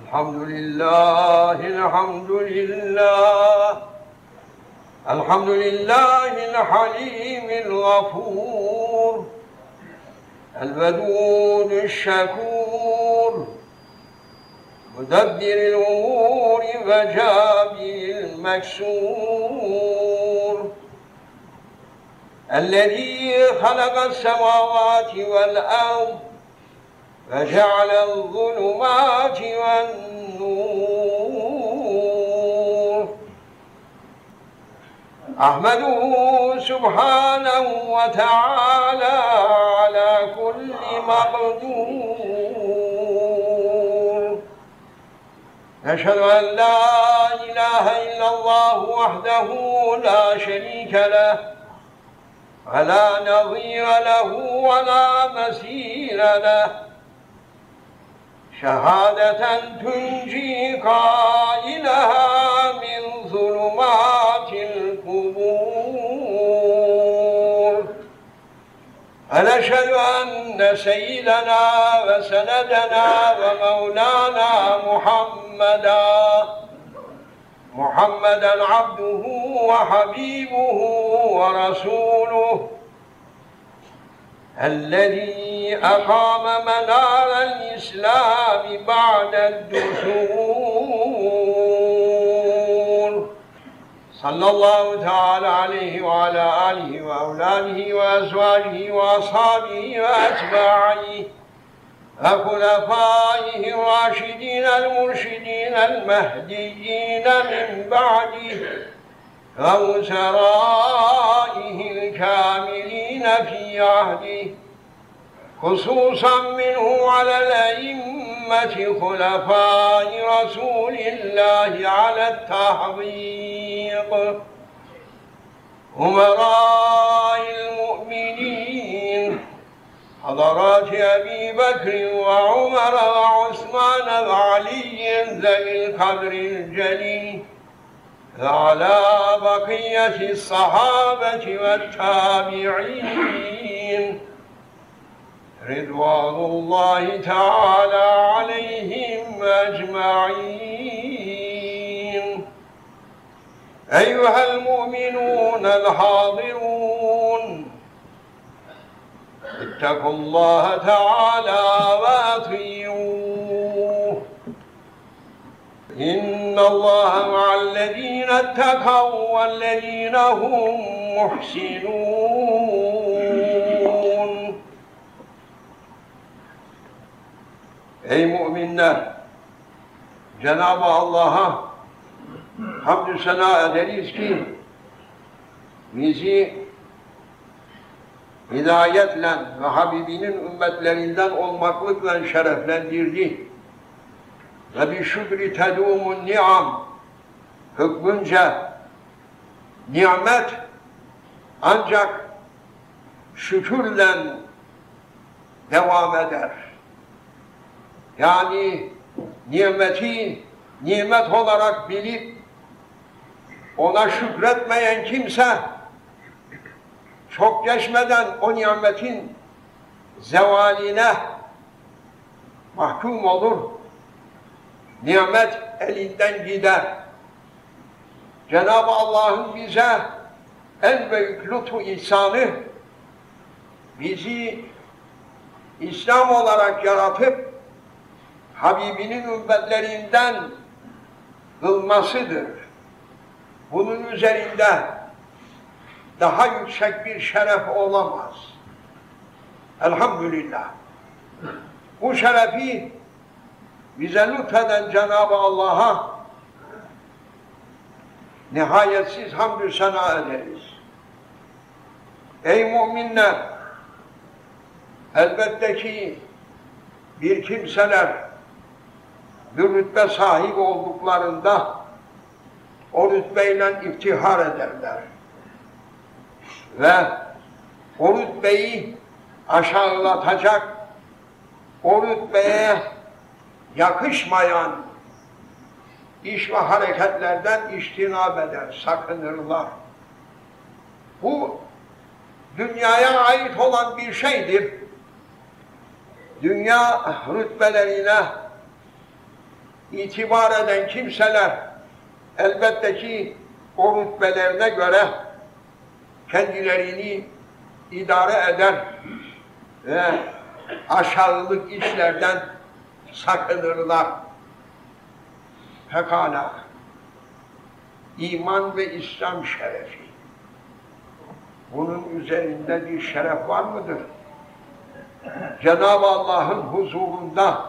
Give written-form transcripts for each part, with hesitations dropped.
الحمد لله الحمد لله الحمد لله الحليم الغفور الودود الشكور مدبر الأمور وجابر المكسور الذي خلق السماوات والأرض وجعل الظلمات والنور أحمده سبحانه وتعالى على كل مقدور نشهد أن لا إله إلا الله وحده لا شريك له ولا نظير له ولا مثيل له شهادة تنجي قائلها من ظلمات القبور ونشهد أن سيدنا وسندنا ومولانا محمدا عبده وحبيبه ورسوله الذي أقام منار الإسلام بعد الدثور صلى الله تعالى عليه وعلى آله وأولاده وأزواجه وأصحابه وأتباعه وخلفائه الراشدين المرشدين المهديين من بعده ووزرائه الكاملين في عهده خصوصا منه على الأئمة خلفاء رسول الله على التحقيق أمراء المؤمنين حضرات أبي بكر وعمر وعثمان وعلي ذوي القدر الجليل وعلى بقية الصحابة والتابعين رضوان الله تعالى عليهم أجمعين أيها المؤمنون الحاضرون اتقوا الله تعالى وأطيعوه إن الله مع الذين اتقوا والذين هم محسنون. Ey müminler! Cenab-ı Allah'a hamdü sena ederiz ki bizi hidayetle ve Habibinin ümmetlerinden olmaklıkla şereflendirdi. Ve bi şükri tedûmun ni'am hükmünce nimet ancak şükürle devam eder. Yani nimeti nimet olarak bilip ona şükretmeyen kimse çok geçmeden o nimetin zevaline mahkum olur. Nimet elinden gider. Cenab-ı Allah'ın bize en büyük lütfu ihsanı bizi İslam olarak yaratıp Habibinin ümmetlerinden kılmasıdır. Bunun üzerinde daha yüksek bir şeref olamaz. Elhamdülillah. Bu şerefi bize lütfeden Cenab-ı Allah'a nihayetsiz hamdü sena ederiz. Ey müminler! Elbette ki bir kimseler bir rütbe sahibi olduklarında o rütbeyle iftihar ederler. Ve o rütbeyi aşağılatacak, o rütbeye yakışmayan iş ve hareketlerden içtinab eder, sakınırlar. Bu dünyaya ait olan bir şeydir. Dünya rütbelerine itibar eden kimseler elbette ki o rütbelerine göre kendilerini idare eder ve aşağılık işlerden sakınırlar. Pekala, iman ve İslam şerefi, bunun üzerinde bir şeref var mıdır? Cenab-ı Allah'ın huzurunda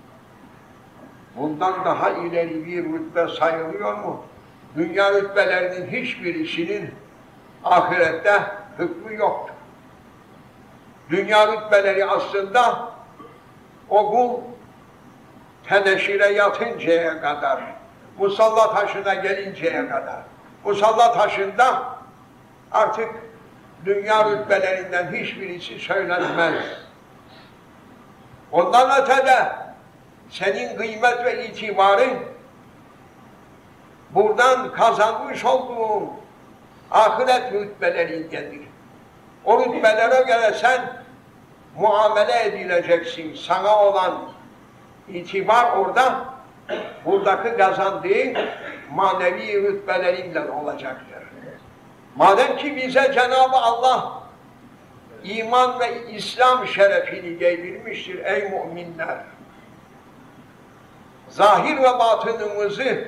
bundan daha ileri bir rütbe sayılıyor mu? Dünya rütbelerinin hiçbirisinin ahirette hükmü yoktur. Dünya rütbeleri aslında o kul teneşire yatıncaya kadar, musalla taşına gelinceye kadar, musalla taşında artık dünya rütbelerinden hiçbirisi söylenmez. Ondan ötede senin kıymet ve itibarın buradan kazanmış olduğun ahiret rütbelerindendir. O rütbelere göre sen muamele edileceksin. Sana olan itibar orada, buradaki kazandığın manevi rütbelerinden olacaktır. Madem ki bize Cenab-ı Allah iman ve İslam şerefini giydirmiştir ey müminler, zahir ve batınımızı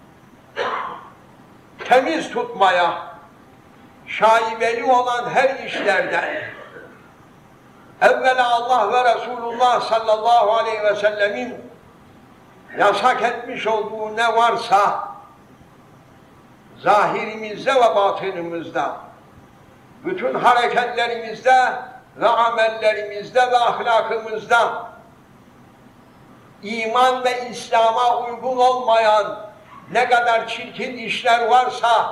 temiz tutmaya, şaibeli olan her işlerden evvela Allah ve Resulullah sallallahu aleyhi ve sellemin yasak etmiş olduğu ne varsa zahirimizde ve batınımızda, bütün hareketlerimizde ve amellerimizde ve ahlakımızda iman ve İslam'a uygun olmayan ne kadar çirkin işler varsa,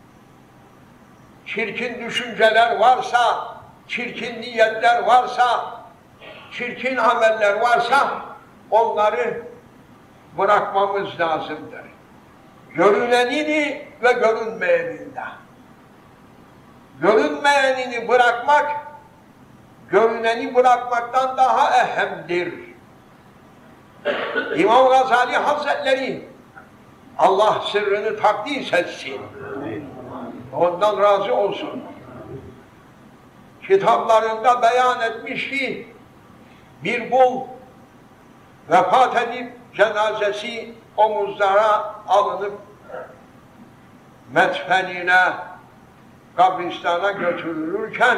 çirkin düşünceler varsa, çirkin niyetler varsa, çirkin ameller varsa onları bırakmamız lazımdır. Görünenini ve görünmeyenini de. Görünmeyenini bırakmak, görüneni bırakmaktan daha ehemdir. İmam Gazali Hazretleri, Allah sırrını takdis etsin, ondan razı olsun, kitaplarında beyan etmiş ki bir kul vefat edip cenazesi omuzlara alınıp metfenine, kabristana götürülürken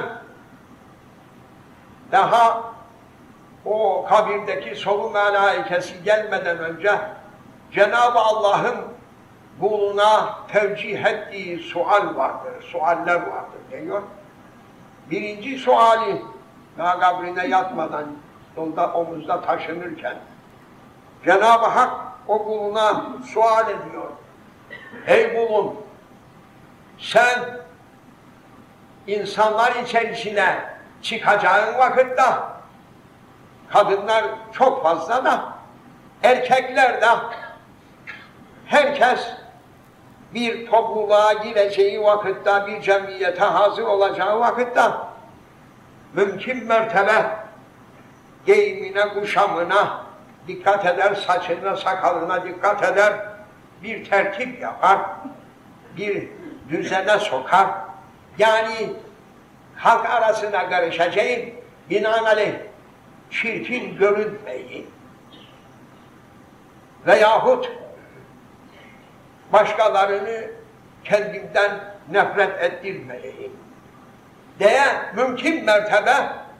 daha o kabirdeki solu melaikesi gelmeden önce Cenab-ı Allah'ın kuluna tevcih ettiği sual vardır, sualler vardır diyor. Birinci suali daha kabrine yatmadan yolda omuzda taşınırken Cenab-ı Hak o kuluna sual ediyor. Ey kulum, sen insanlar içerisine çıkacağın vakitte kadınlar çok fazla da erkekler de herkes bir topluluğa gireceği vakitte, bir cemiyete hazır olacağı vakitte mümkün mertebe giyimine, kuşamına dikkat eder, saçına, sakalına dikkat eder, bir tertip yapar, bir düzene sokar. Yani halk arasına karışacağı, binaenaleyh çirkin görünmeyin veyahut başkalarını kendimden nefret ettirmeyeyim diye mümkün mertebe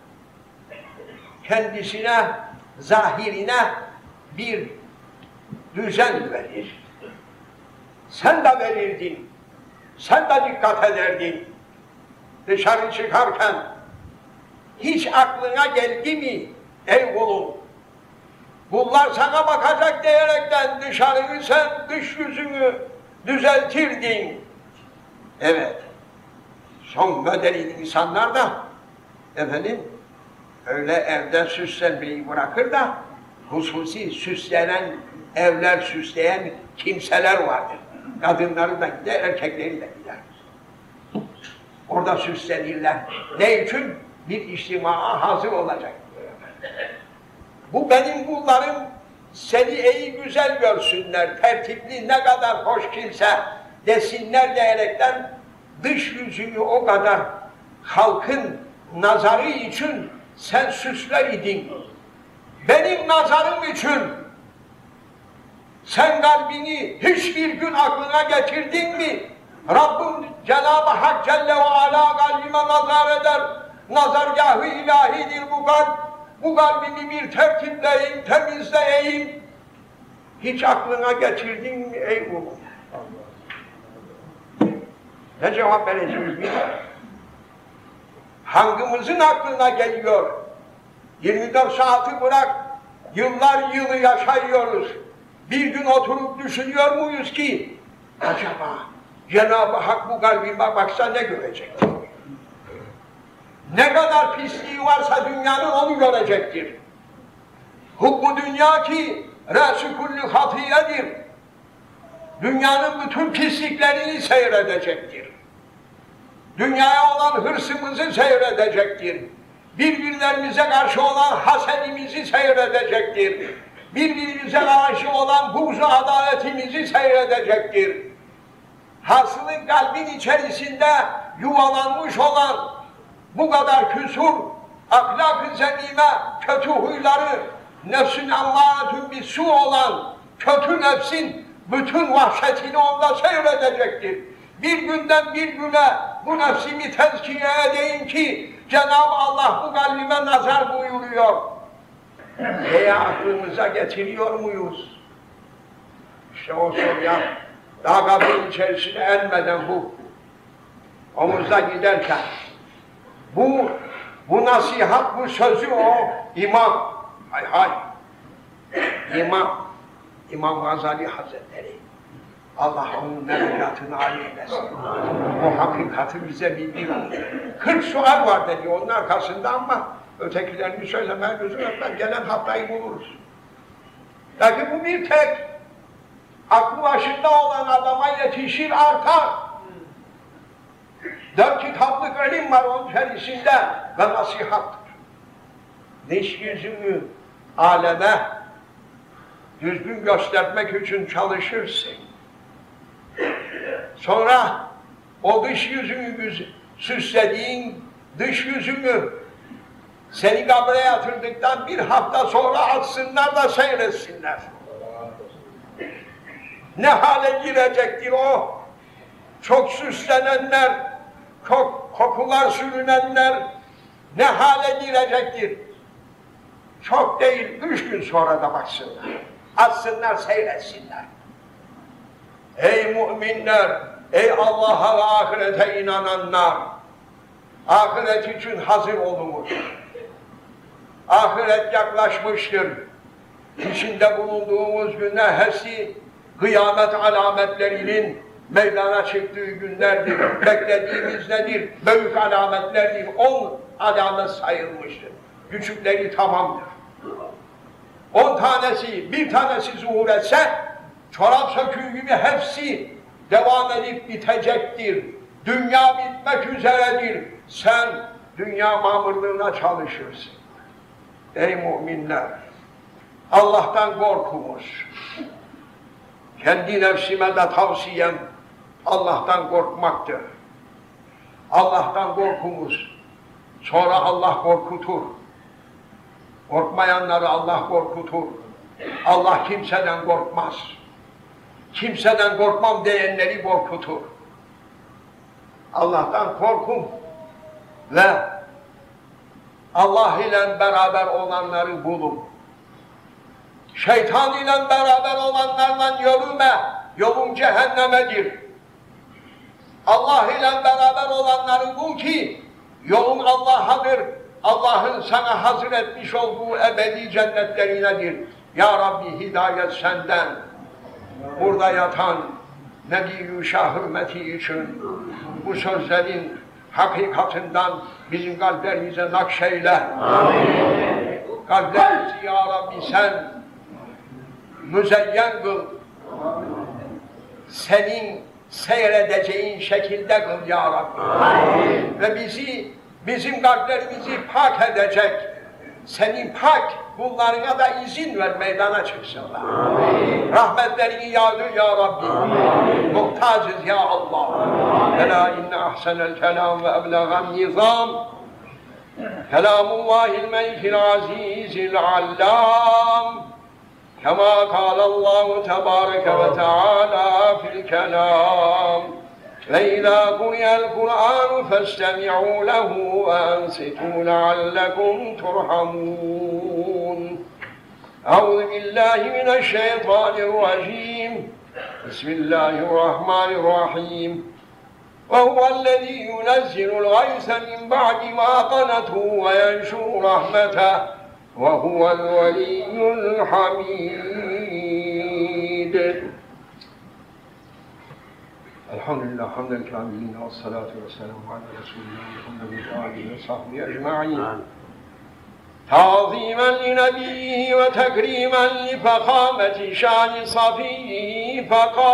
kendisine, zahirine bir düzen verir. Sen de verirdin, sen de dikkat ederdin. Dışarı çıkarken hiç aklına geldi mi ey kulum? Bunlar sana bakacak diyerekten dışarıyı sen, dış yüzünü düzeltirdin. Evet, son model insanlar da efendim öyle evde süslenmeyi bırakır da hususi süslenen, evler süsleyen kimseler vardır. Kadınları da gider, erkekleri de gider. Orada süslenirler. Ne için? Bir içtimaya hazır olacak. Bu benim kullarım seni iyi güzel görsünler, tertipli ne kadar hoş kimse desinler diyerekten dış yüzünü o kadar halkın nazarı için sen süsleydin. Benim nazarım için sen kalbini hiçbir gün aklına getirdin mi? Rabbim Cenab-ı Hak Celle ve Ala kalbime nazar eder. Nazargâh-ı ilahidir bu kalp. Bu kalbimi bir tertipleyeyim, temizleyeyim. Hiç aklına getirdin mi ey kulum? Ne cevap vereceğiz bilmiyorum. Hangimizin aklına geliyor? 24 saati bırak, yıllar yılı yaşıyoruz. Bir gün oturup düşünüyor muyuz ki acaba Cenab-ı Hak bu kalbime baksa ne görecektir? Ne kadar pisliği varsa dünyanın onu görecektir. Hubbu dünya ki re'sü kulli hatiyedir. Dünyanın bütün pisliklerini seyredecektir. Dünyaya olan hırsımızı seyredecektir. Birbirlerimize karşı olan hasedimizi seyredecektir. Birbirimize karşı olan buğz-u adaletimizi seyredecektir. Hasılı kalbin içerisinde yuvalanmış olan bu kadar küsur, ahlak-ı zemime, kötü huyları, nefsün emmâretün bis-sû olan kötü nefsin bütün vahşetini onda seyredecektir. Bir günden bir güne bu nefsimi tezkiye edeyim ki Cenab-ı Allah bu kalbime nazar buyuruyor. Veya aklımıza getiriyor muyuz? İşte o soruya daha kabrin içerisine ermeden bu omuzda giderken bu nasihat, bu sözü o imam, İmam Gazali Hazretleri, Allah onun derecatını âli eylesin. O hakikati bize bildiriyor. 40 sual var dedi onun arkasında ama ötekilerini söylemeye lüzum etmez. Gelen haftayı buluruz. Lakin bu bir tek aklı başında olan adama yetişir artar. 4 kitaplık ilim var onun içerisinde ve nasihattır. Dış yüzünü aleme düzgün göstermek için çalışırsın. Sonra o dış yüzünü süslediğin dış yüzünü seni kabre yatırdıktan bir hafta sonra atsınlar da seyretsinler. Ne hale girecektir o? Çok süslenenler, çok kokular sürünenler ne hale girecektir? Çok değil, 3 gün sonra da baksınlar. Atsınlar, seyretsinler. Ey müminler, ey Allah'a ve ahirete inananlar, ahiret için hazır olunuz. Ahiret yaklaşmıştır. İçinde bulunduğumuz günler hepsi kıyamet alametlerinin meydana çıktığı günlerdir. Beklediğimiz nedir? Büyük alametlerdir. 10 alamet sayılmıştır. Küçükleri tamamdır. 10 tanesi, bir tanesi zuhur etse, çorap söküğü gibi hepsi devam edip bitecektir. Dünya bitmek üzeredir. Sen dünya mamurluğuna çalışırsın. Ey müminler! Allah'tan korkunuz. Kendi nefsime de tavsiyem Allah'tan korkmaktır. Allah'tan korkunuz. Sonra Allah korkutur. Korkmayanları Allah korkutur. Allah kimseden korkmaz. Kimseden korkmam diyenleri korkutur. Allah'tan korkun ve Allah ile beraber olanları bulun. Şeytan ile beraber olanlarla yürüme, yolun cehennemedir. Allah ile beraber olanları bul ki yolun Allah'adır. Allah'ın sana hazır etmiş olduğu ebedi cennetlerinedir. Ya Rabbi hidayet senden. Burada yatan Nebi-i Şah hürmeti için bu sözlerin hakikatinden bizim kalplerimize nakşeyle. Amin. Kalplerimizi Ya Rabbi sen müzeyyen kıl. Senin seyredeceğin şekilde kıl Ya Rabbi. Amin. Ve bizim kalplerimizi pak edecek, senin pak kullarına da izin ver, meydana çıksınlar. Rahmetlerini yağdır ya Rabbi. Muhtacız ya Allah. Ela inne ahsenel kelam ve eblegan nizam. Kelamullahil melikil azizil allam. Kema kâlallahu tebâreke ve teâlâ fil kelam. Ve izâ kuriyel Kur'an festemi'û lehu ve ansitû leallekum turhamûn. Euzu billahi mineşşeytanirracim. Bismillahirrahmanirrahim. وهو الذي ينزل الغيث من بعد ما قنطوا وينشر رحمته وهو الولي الحميد. الحمد لله حمد الكاملين والصلاة والسلام على رسول الله محمد وآله وصحبه أجمعين تعظيما لنبيه وتكريما لفخامة شان صفيه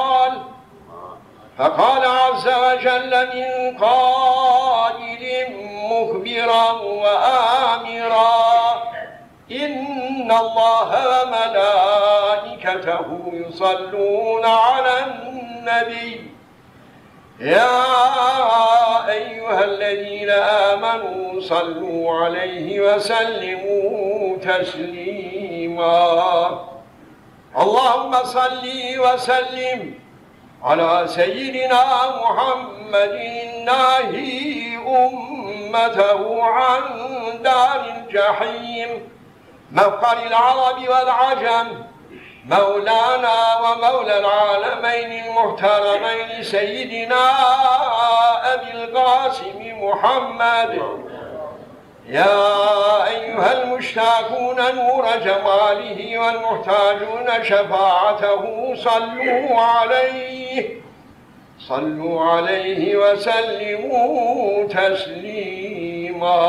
فقال عز وجل من قائل مخبرا وآمرا إن الله وملائكته يصلون على النبي يا أيها الذين آمنوا صلوا عليه وسلموا تسليما. اللهم صل وسلم على سيدنا محمد الناهي أمته عن دار الجحيم مفخر العرب والعجم مولانا ومولى العالمين المحترمين سيدنا أبي القاسم محمد. يا أيها المشتاقون نور جماله والمحتاجون شفاعته صلوا عليه وسلموا تسليما.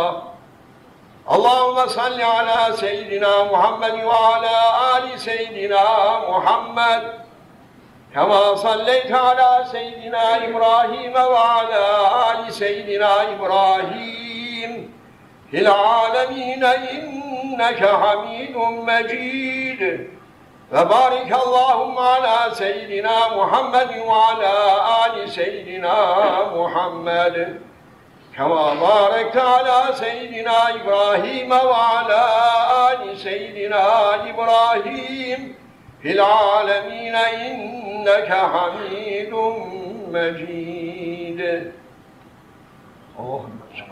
اللهم صل على سيدنا محمد وعلى آل سيدنا محمد كما صليت على سيدنا إبراهيم وعلى آل سيدنا إبراهيم في العالمين إنك حميد مجيد. وبارك اللهم على سيدنا محمد وعلى آل سيدنا محمد كما باركت على سيدنا إبراهيم وعلى آل سيدنا إبراهيم في العالمين إنك حميد مجيد. اللهم صل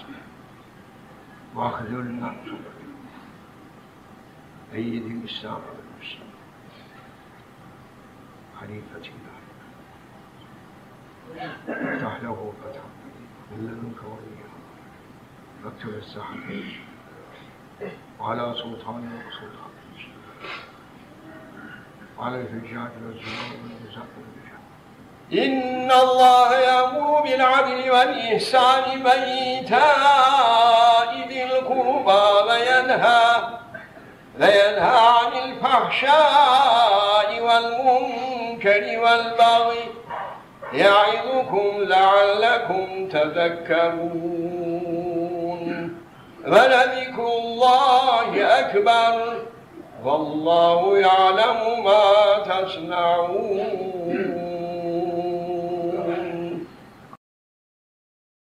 واخذلنا أيد الإسلام والمسلمين خليفة الله افتح له فتحا من لدنك وليا واكتب السحر وعلى سلطانه وسلطان وعلى الفجاج والزمان والنزاع والرجال. إن الله يأمر بالعدل والإحسان وإيتاء ذي القربى وينهى عن الفحشاء والمنكر والبغي يعظكم لعلكم تذكرون. ولذكر الله أكبر والله يعلم ما تصنعون.